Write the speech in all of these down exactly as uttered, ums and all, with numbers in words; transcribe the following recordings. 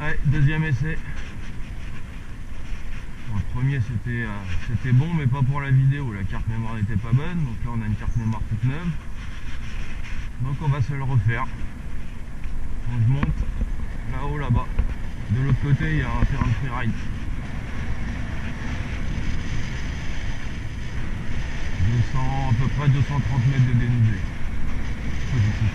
Ouais, deuxième essai. Bon, le premier c'était euh, c'était bon mais pas pour la vidéo, la carte mémoire n'était pas bonne, donc là on a une carte mémoire toute neuve. Donc on va se le refaire. On se monte là-haut là-bas. De l'autre côté il y a un terrain de freeride. deux cents, à peu près deux cent trente mètres de dénivelé. Positif.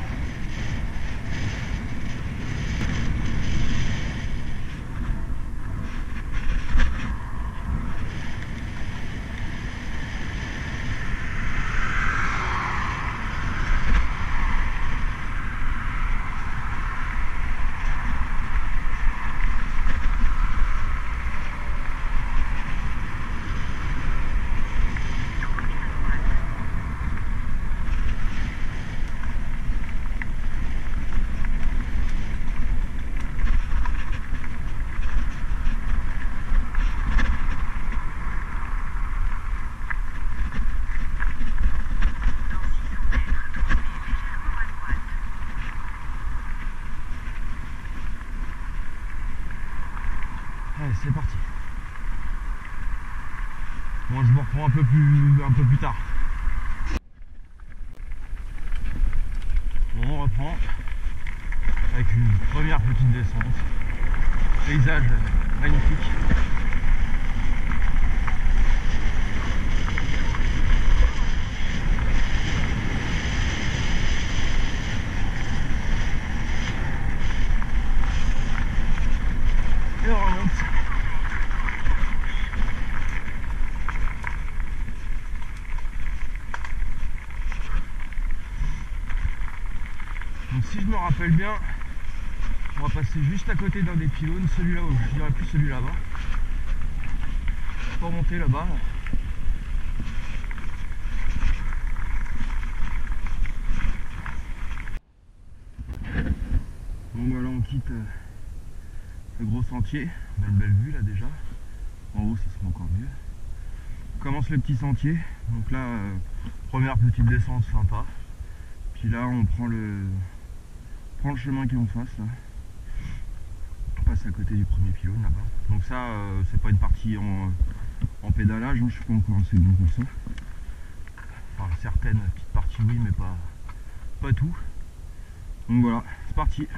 Allez, c'est parti. Bon, je vous reprends un peu plus, un peu plus tard. Bon, on reprend avec une première petite descente. Paysage magnifique. Et on remonte. Donc si je me rappelle bien, on va passer juste à côté d'un des pylônes, celui-là, je dirais plus celui là-bas. Pour monter là-bas. Là. Bon bah là on quitte euh, le gros sentier, on a une belle vue là déjà. En haut ça sera encore mieux. On commence le petit sentier, donc là euh, première petite descente sympa. Puis là on prend le, on prend le chemin qui est en face là. On passe à côté du premier pylône là-bas. Donc ça euh, c'est pas une partie en, en pédalage, hein, je suis pas encore assez bon pour ça. Enfin certaines petites parties oui mais pas, pas tout. Donc voilà, c'est parti.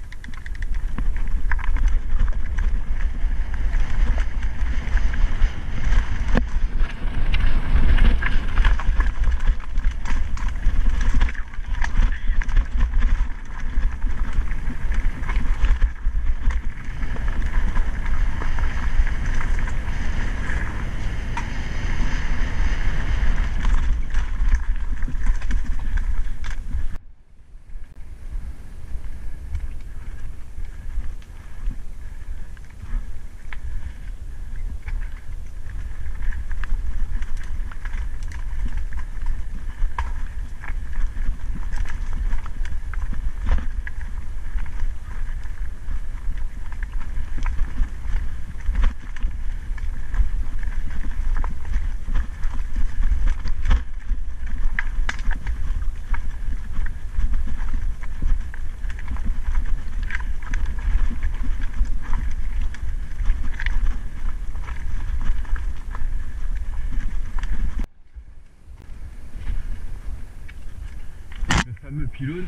Le fameux pylône,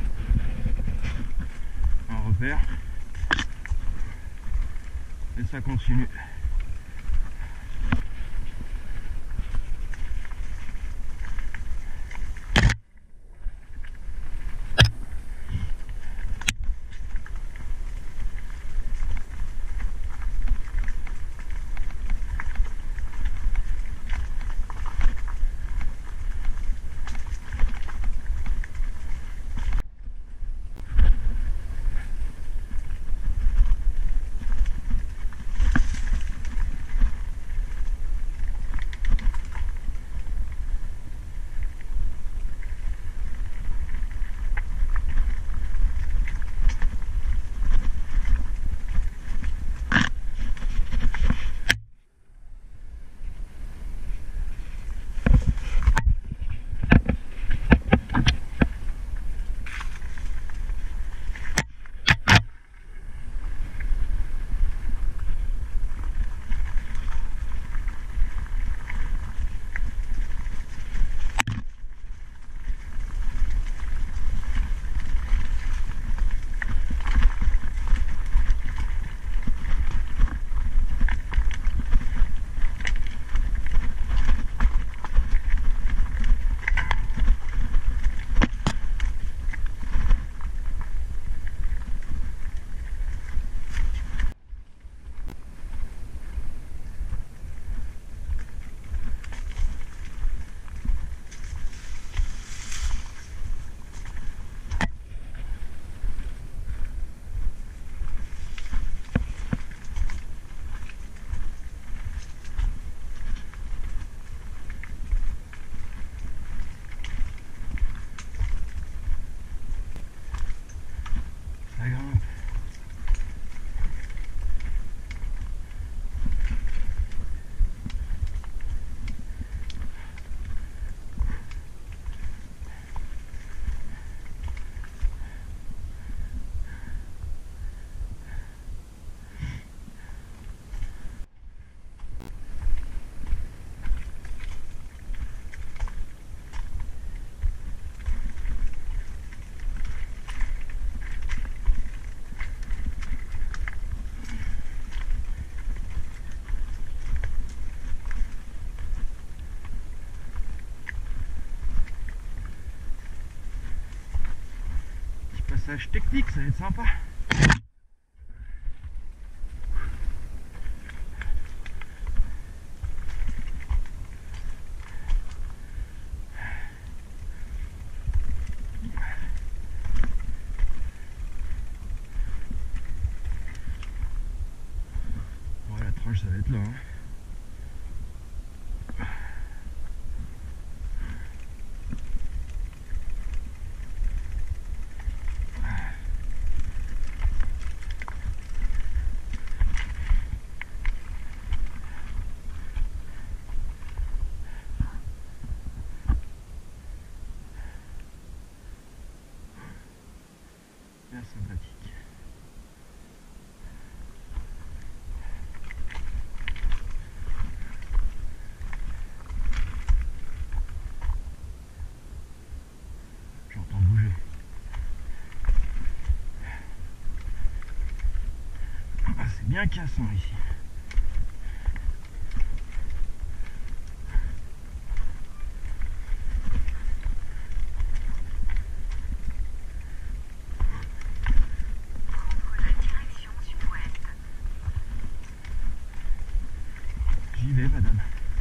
un repère, et ça continue. passage technique, ça va être sympa. Ouais, la tranche, ça va être là. Hein. Bien sympathique. J'entends bouger. Ah, c'est bien cassant ici. J'y vais, madame.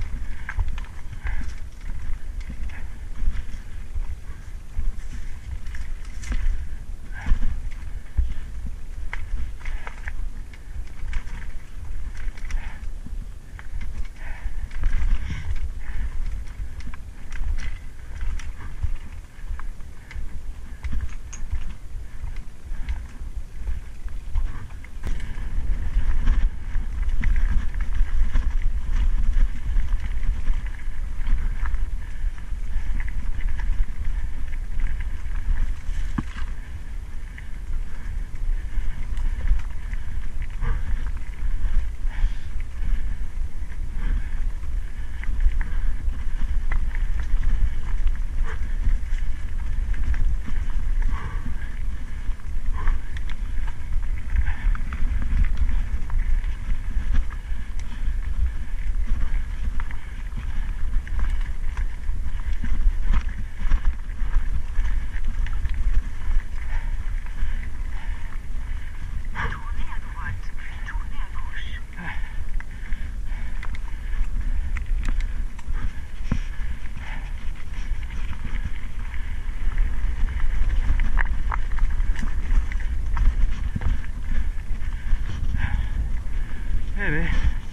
Eh ben.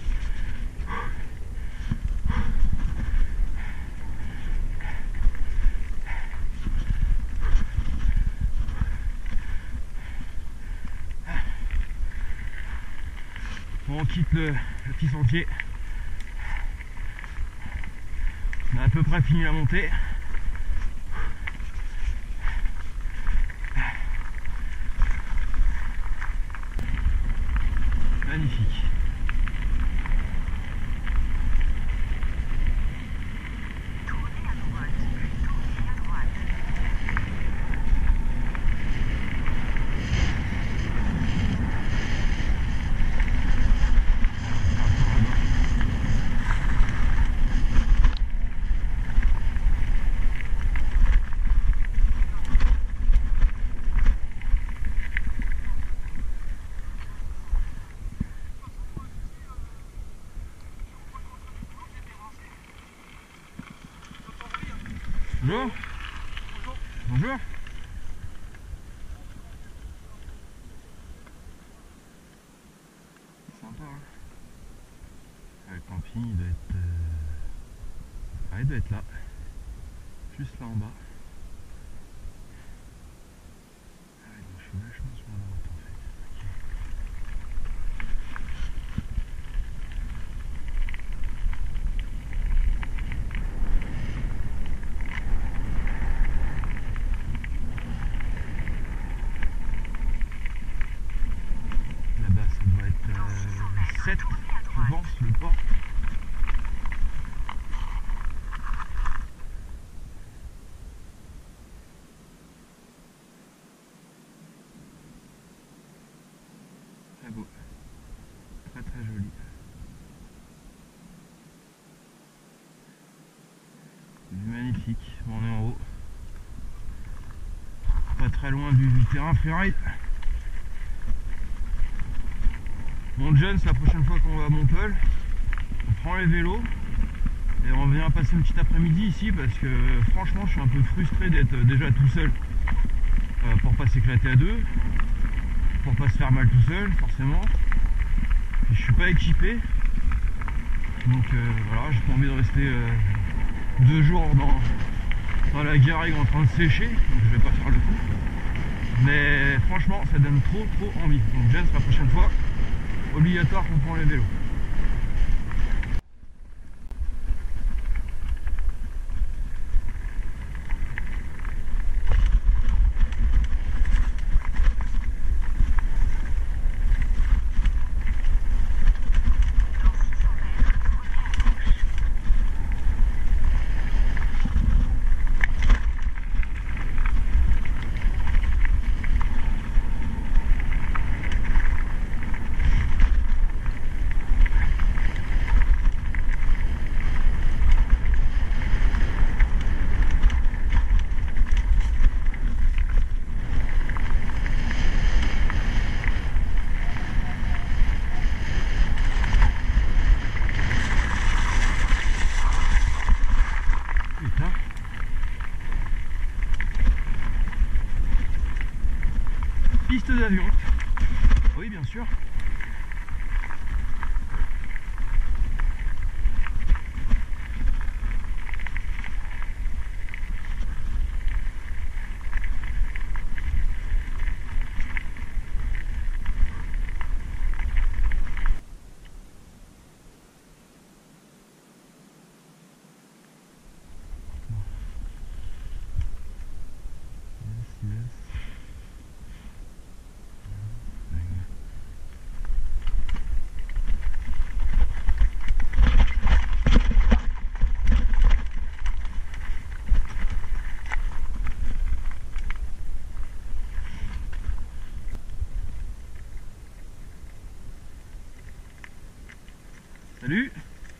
Bon, on quitte le, le petit sentier. On a à peu près fini la montée. Magnifique. Bonjour. Bonjour. Bonjour. Sympa, hein. Ah, le camping il doit être... Euh... Ah, il doit être là. Juste là en bas. Ah ouais, donc je suis vachement sur la route en fait. Là-bas ça doit être euh, sept, je pense, le port. Très beau, très très joli. Magnifique, on est en haut. Pas pas très loin du, du terrain freeride. Bon Jones, la prochaine fois qu'on va à Montpellier, on prend les vélos et on vient passer une petite après-midi ici parce que franchement je suis un peu frustré d'être déjà tout seul euh, pour pas s'éclater à deux, pour pas se faire mal tout seul forcément. Et je suis pas équipé, donc euh, voilà, j'ai pas envie de rester euh, deux jours dans, dans la garrigue en train de sécher, donc je vais pas faire le coup. Mais franchement ça donne trop trop envie. Donc James, la prochaine fois, obligatoire qu'on prend les vélos. Piste d'avion. Oui, bien sûr. Yes, yes. Salut.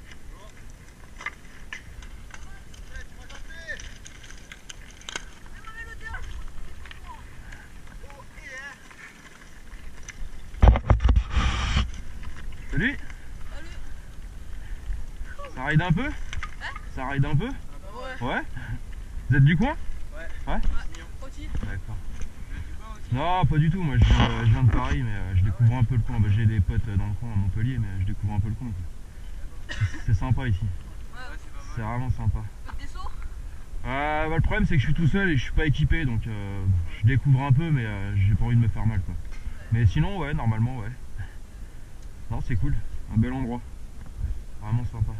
Salut. Salut. Ça ride un peu? Hein? Ça ride un peu? Ouais. Ouais. Vous êtes du coin? Ouais. Ouais, ouais. D'accord. Non, pas du tout, moi je viens, je viens de Paris, mais euh, je découvre un peu le coin. Bah, j'ai des potes dans le coin à Montpellier, mais je découvre un peu le coin. C'est sympa ici. C'est vraiment sympa. Euh, bah, le problème c'est que je suis tout seul et je suis pas équipé, donc euh, je découvre un peu, mais euh, j'ai pas envie de me faire mal quoi. Mais sinon ouais, normalement ouais. Non, c'est cool, un bel endroit. Vraiment sympa.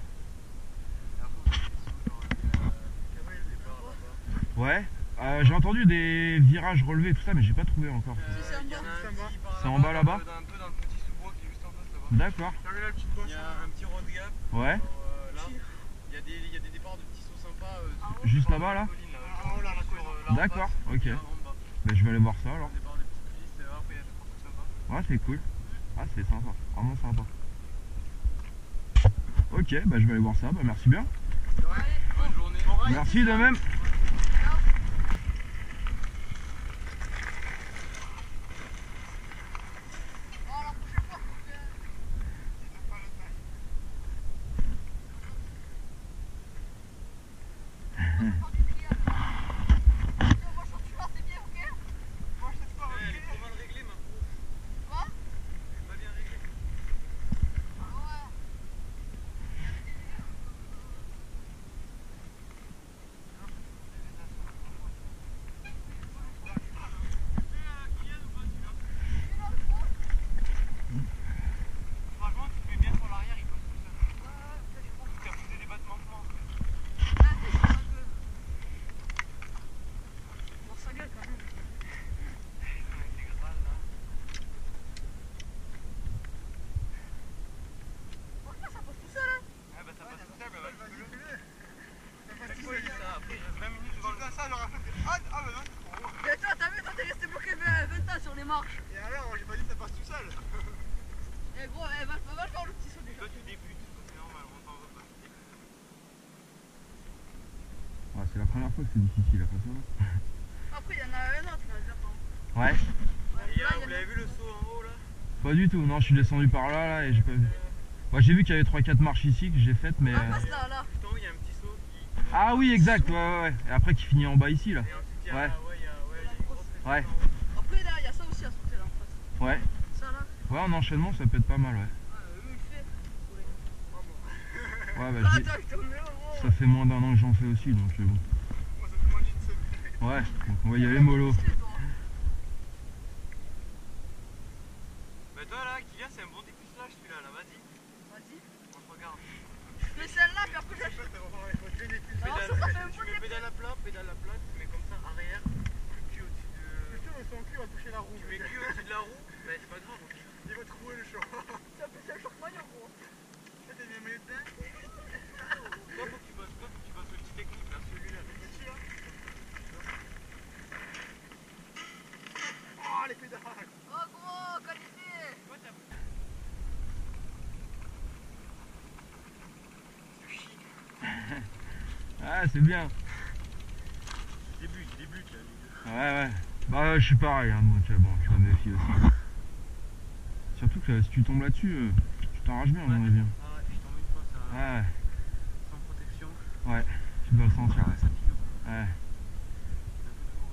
Ouais, euh, j'ai entendu des virages relevés et tout ça, mais j'ai pas trouvé encore. C'est en bas là-bas. D'accord. Il y a un petit road gap. Ouais. Euh, là, il y, a des, il y a des départs de petits sauts sympas. Euh, ah, juste là-bas là, là. D'accord, ok. Bah, je vais aller voir ça alors. Ouais, c'est cool. Ah, c'est sympa, vraiment sympa. Ok, bah je vais aller voir ça. Bah, merci bien. Bonne journée. Merci de même. Marche. Et alors, j'ai pas dit que ça passe tout seul. Eh gros, eh, va, va faire le petit saut déjà. Toi tu débutes, c'est normal, on t'en veut pas. Ouais, c'est la première fois que c'est difficile à faire ça là. Après il y en a un autre, on va dire. Ouais. Et Là, là, il y a vous l'avez vu le saut en haut là? Pas du tout, non, je suis descendu par là, là et j'ai pas vu. Moi j'ai vu qu'il y avait trois quatre marches ici que j'ai faites, mais. Ah, euh, passe là, là. Tout en haut, il y a un petit saut qui. Ah oui, exact, ouais, ouais, ouais. Et après qui finit en bas ici, là. Et ensuite, il y a, Ouais. ouais, il y a, ouais, il y a une grosse Ouais. réserve en haut. Après, là, il y a ça aussi à sauter là en face. Ouais. Ça là. Ouais, en enchaînement, ça peut être pas mal, ouais. Ah, euh, lui, il fait. Ouais, bah, Ah, j'ai- attends, je te remets au moins. ça fait moins d'un an que j'en fais aussi, donc euh, bon. Moi, ça fait moins d'une semaine. Ouais, donc on va y aller mollo. Bah, toi là, Kylian, c'est un bon dépucelage celui-là, là, vas-y. Vas-y. On se regarde. Je fais celle-là, puis après, je. Alors, Alors, ça, ça fait un Tu peu mets de pédale à plat, pédale à plat, tu mets comme ça arrière, le cul au-dessus de. Putain, mais son cul va toucher la roue. Tu mets le cul au-dessus de la roue, bah c'est pas grave. Il va trouver le champ. C'est un peu c'est un short maillot, gros. T'as bien mis dedans. Toi, faut que tu bosses, toi, faut que tu bosses le petit technique là, celui-là. Ici, là. Oh, les pédales. Oh, gros, qualité. Toi, t'as. C'est chic. Ah, c'est bien. Je débute, je débute là, les gars. Ouais, ouais. Bah, je suis pareil, hein, donc euh, bon, je me méfie aussi. Surtout que euh, si tu tombes là-dessus, euh, tu t'arraches bien, à mon avis. hein. Ah ouais, je suis tombé une fois, ça. Ouais, Sans protection. ouais, tu dois le sentir. Ah ouais, ça pique. Ouais. C'est un peu douloureux.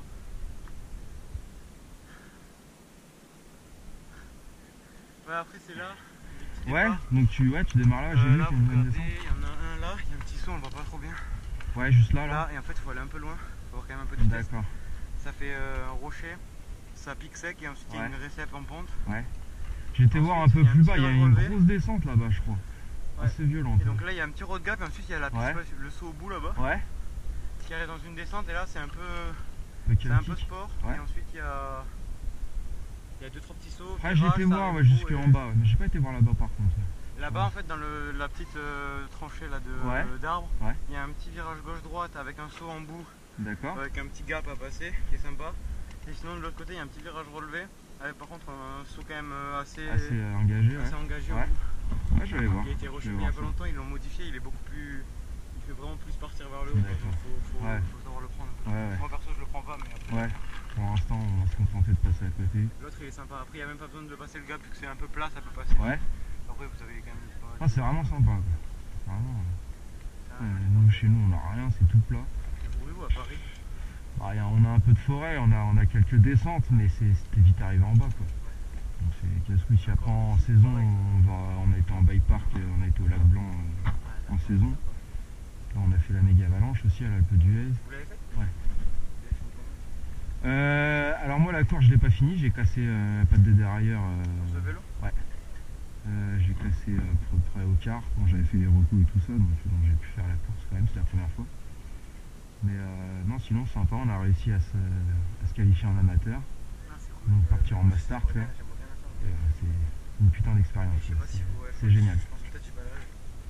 Ouais, après c'est là. des petits Ouais, départs. donc tu, ouais, tu démarres là, j'ai Euh, vu là, qu'il y a vous une bonne regardez, descente. il y en a un là, il y a un petit saut, on le voit pas trop bien. Ouais, juste là, là. Là, et en fait, il faut aller un peu loin. Il faut avoir quand même un peu de vitesse. D'accord. Ça fait euh, un rocher, ça pique sec et ensuite il y a Ouais. une récep en pente. J'ai été voir un Ensuite, peu il y a un plus petit bas, il y a virage une relevé. grosse descente là-bas, je crois. Ouais. Assez violente. Et donc là, il y a un petit road gap et ensuite il y a la piste, Ouais. ouais, le saut au bout là-bas, Ouais, qui arrive dans une descente et là c'est un peu, le c'est un peu chaotique. sport. Ouais. Et ensuite il y a, il y a deux trois petits sauts. Après, j'ai virages, été ça voir arrive ouais, au bout jusqu'en et- bas, ouais, mais j'ai pas été voir là-bas par contre. Là-bas en fait dans le, la petite euh, tranchée là de Ouais. d'arbres, Ouais. il y a un petit virage gauche-droite avec un saut en bout, D'accord. avec un petit gap à passer qui est sympa. Et sinon de l'autre côté il y a un petit virage relevé, avec par contre un saut quand même euh, assez, Assez euh, engagé, ouais. assez engagé au Ouais. bout. Ouais, je vais aller voir. Qui a été Je vais rechuté il y voir a pas ça. longtemps, ils l'ont modifié, il est beaucoup plus. Il fait vraiment plus partir vers le haut. D'accord. Donc faut, faut, Ouais. faut savoir le prendre. Ouais, ouais. Moi perso je le prends pas, mais après. Ouais, pour l'instant, on va se contenter de passer à côté. L'autre il est sympa. Après il n'y a même pas besoin de le passer le gap, vu que c'est un peu plat, ça peut passer. Ouais, Après vous avez quand même pas mal. ah, c'est vraiment sympa. Quoi. Vraiment. Ah, euh, nous, chez nous, on n'a rien, c'est tout plat. Où vous à Paris? Bah, y a- on a un peu de forêt, on a, on a quelques descentes, mais c'est c'était vite arrivé en bas. Quoi. Donc c'est casse-couille. Si après en saison, on, va, on a été en bike park, euh, on a été au lac Blanc euh, en saison. Là, on a fait la méga avalanche aussi à l'Alpe d'Huez. Vous l'avez fait? Ouais. Vous l'avez fait comment? Euh, alors moi la course je l'ai pas fini, j'ai cassé euh, la patte de dérailleur. euh, Sur ce vélo? euh, j'ai cassé euh, à peu près au quart quand j'avais fait les recos et tout ça, donc, donc j'ai pu faire la course quand même, c'était la première fois. Mais euh, non, sinon sympa, on a réussi à se, à se qualifier en amateur, Ah, c'est cool. donc partir en master, tu vois. J'aimerais bien la faire. Et, euh, c'est une putain d'expérience, Je sais pas si c'est vous. ouais, c'est génial. Je pense que peut-être j'ai pas l'âge.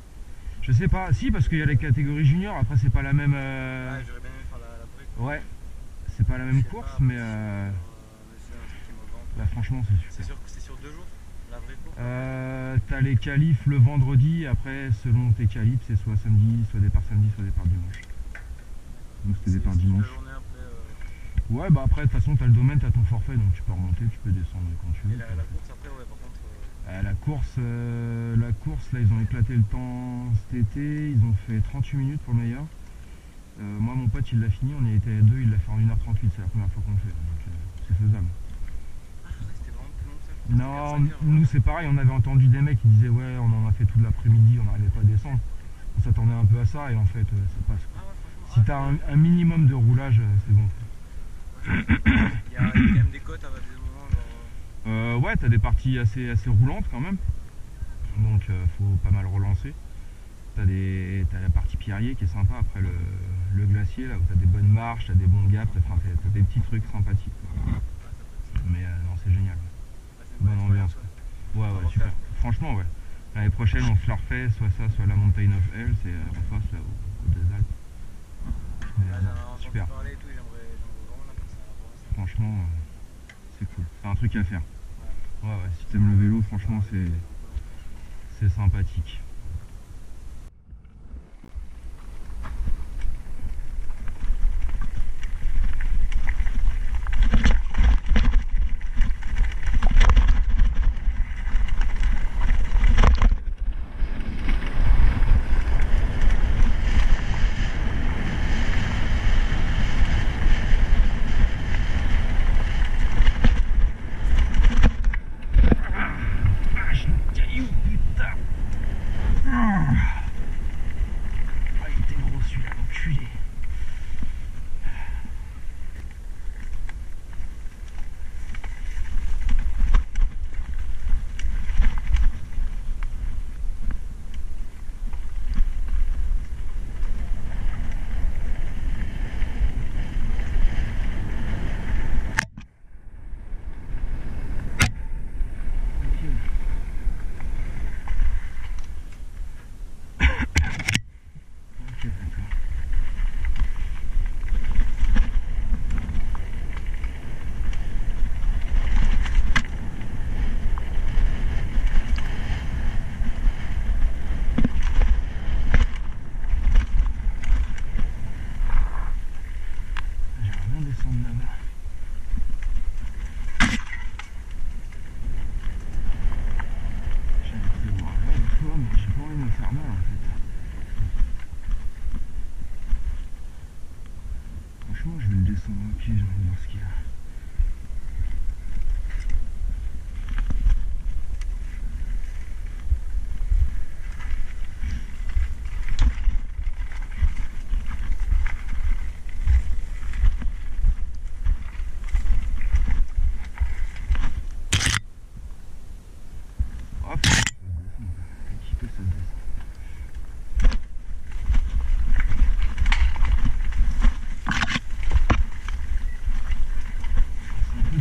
Je sais pas, si parce qu'il y a les catégories juniors, après c'est pas la même. euh, Ah, j'aurais bien aimé faire la, la break. Ouais, c'est pas la même Je sais course, pas, mais, c'est euh, sur, euh, mais c'est un truc qui me vend. bah, franchement c'est super. C'est sur, c'est sur deux jours, la vraie course. Euh, t'as les qualifs le vendredi, après selon tes qualifs c'est soit samedi, soit départ samedi, soit départ dimanche. Donc c'était C'est- départ c'est toute dimanche. la journée après, euh, Ouais bah après de toute façon t'as le domaine, t'as ton forfait donc tu peux remonter, tu peux descendre quand tu veux. Et la, la course après, ouais, par contre. euh, Euh, la course, euh, la course là ils ont éclaté le temps cet été, ils ont fait trente-huit minutes pour le meilleur. Euh, moi mon pote il l'a fini, on y était à deux, il l'a fait en une heure trente-huit, c'est la première fois qu'on le fait, donc euh, c'est faisable. Ah, je pensais que c'était vraiment plus long que ça. Non, C'était à cinq heures, nous ouais. c'est pareil, on avait entendu des mecs qui disaient ouais on en a fait tout l'après-midi, on n'arrivait pas à descendre. On s'attendait un peu à ça et en fait euh, ça passe. Ah ouais, franchement. Si ah, t'as un, un minimum de roulage, euh, c'est bon. Il y, a, il y a quand même des côtes à des moments genre. Euh, ouais, t'as des parties assez, assez roulantes quand même. Donc euh, faut pas mal relancer. T'as des, t'as la partie pierrier qui est sympa après le, le glacier là où t'as des bonnes marches, t'as des bons gaps, t'as, enfin, t'as, t'as des petits trucs sympathiques. Quoi. Mais euh, non, c'est génial. Bah, c'est une Bonne bonne ambiance. expérience, Quoi. Ouais, On ouais, va super. refaire. Franchement, ouais. L'année prochaine, on se la refait, soit ça, soit la Mountain of Hell, c'est euh, en face là au, au des Alpes. Mais, ouais. Là, euh, j'en ai non, entendu super. parler et tout, j'aimerais j'aimerais vraiment la faire ça. Vraiment, ça. Franchement, euh, c'est cool. C'est un truc à faire. Ouais, ouais. Si t'aimes le vélo, franchement, c'est, c'est sympathique.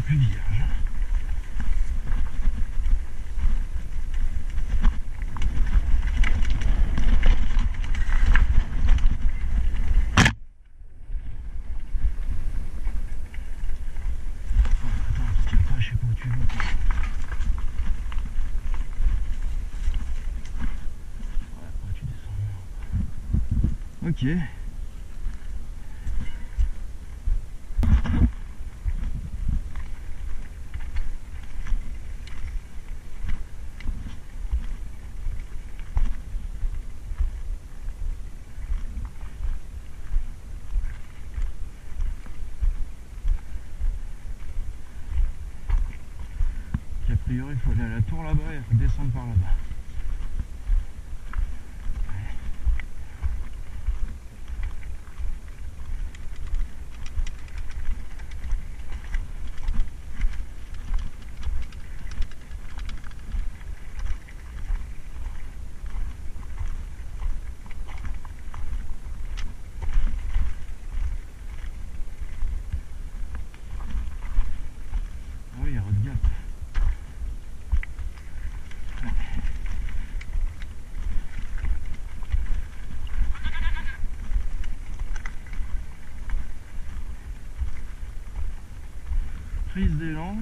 plus vierge. Ok. A priori il faut aller à la tour là-bas et redescendre par là-bas. Ah oui, il y a Road Gap. Prise d'élan.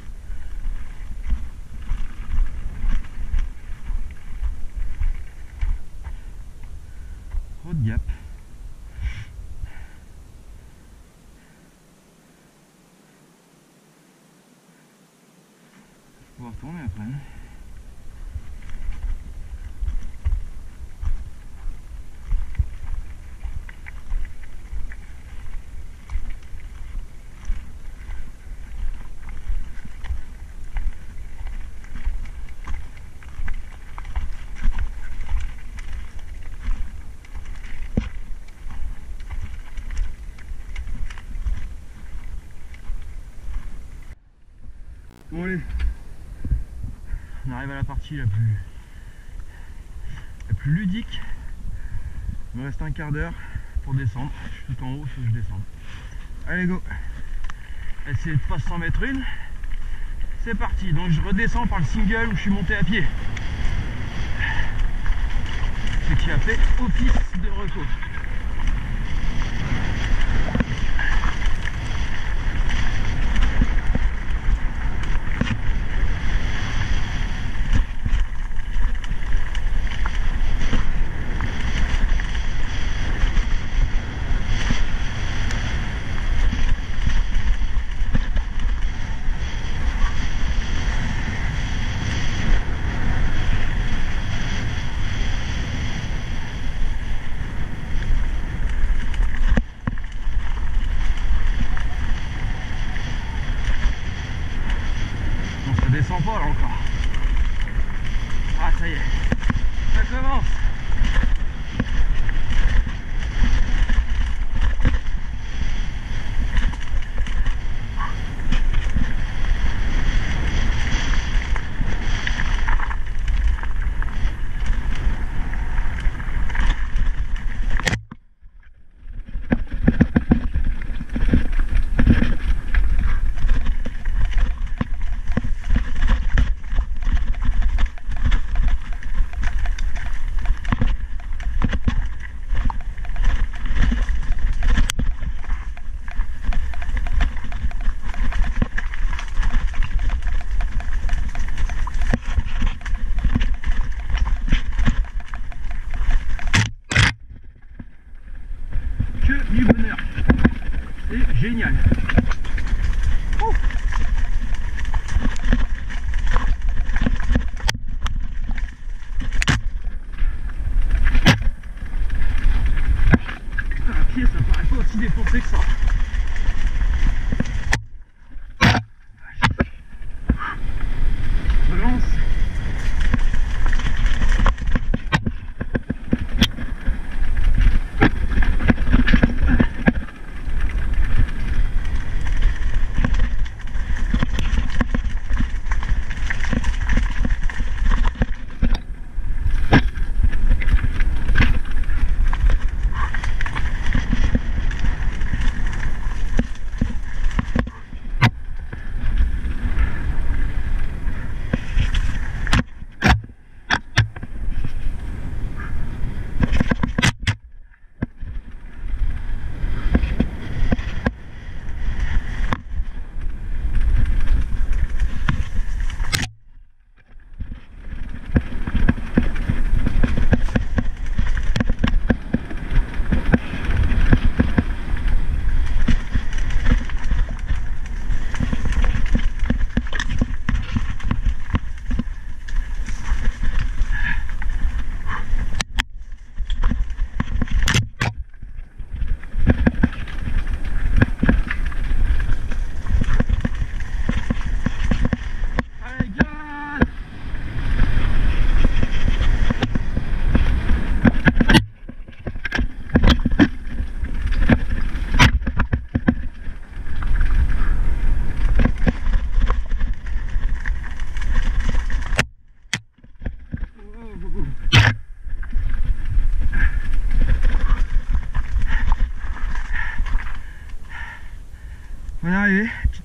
Road Gap. On va retourner après. Bon allez, on arrive à la partie la plus la plus ludique. Il me reste un quart d'heure pour descendre. Je suis tout en haut, il faut que je descende. Allez go. Essayez de pas s'en mettre une. C'est parti, donc je redescends par le single où je suis monté à pied. Ce qui a fait office de recours. Descend pas là encore. Ah ça y est, ça commence. Que du bonheur. C'est génial. Oh. À pied, ça paraît pas aussi défoncé que ça. Relance.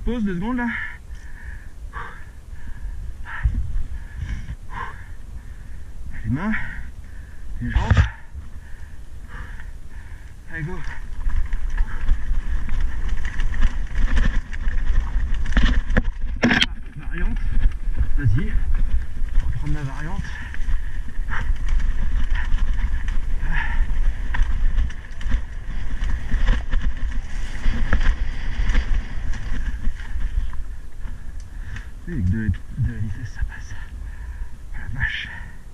pause deux secondes là. Les mains, les jambes. Allez, go. Variante. Vas-y. On va prendre la variante. Avec de, de la vitesse, ça passe. Oh la vache.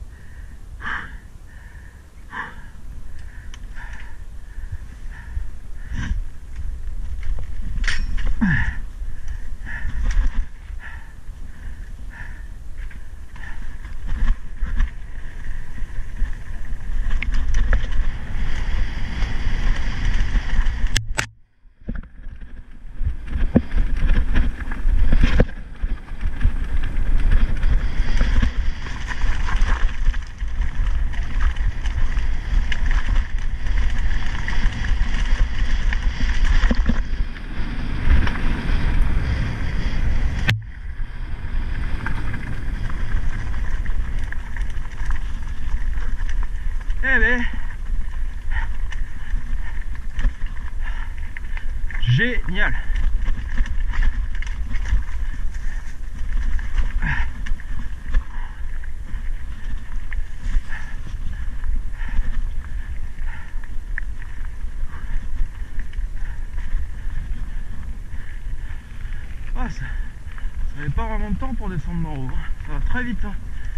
Eh ben, génial. Ah, ça n'avait pas vraiment de temps pour descendre en haut, hein. Ça va très vite, hein.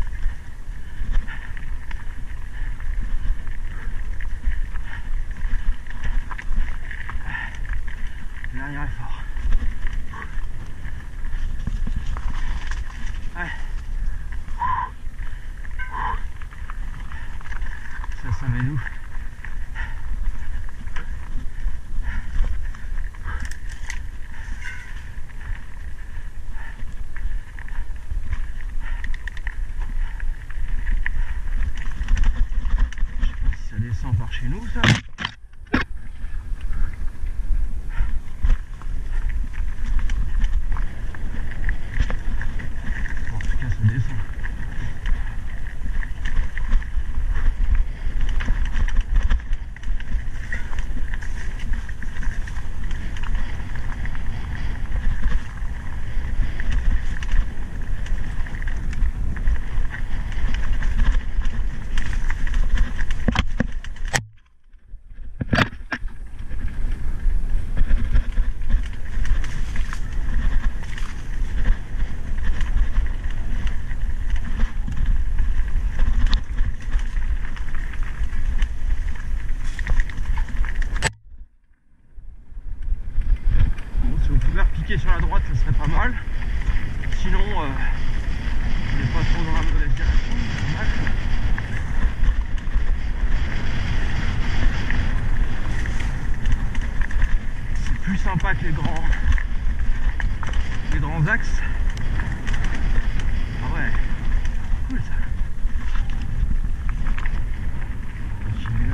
Dernier effort. Ouais. Ça, ça met nous. Je sais pas si ça descend par chez nous, ça. Sur la droite, ça serait pas mal. Sinon, euh, on n'est pas trop dans la mauvaise direction, c'est pas mal. C'est plus sympa que les grands, les grands axes. Ah ouais, cool ça. Continuez là.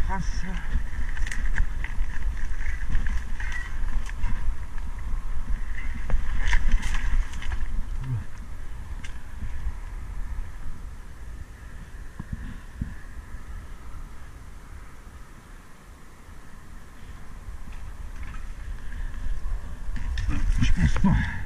trace. Je pense pas.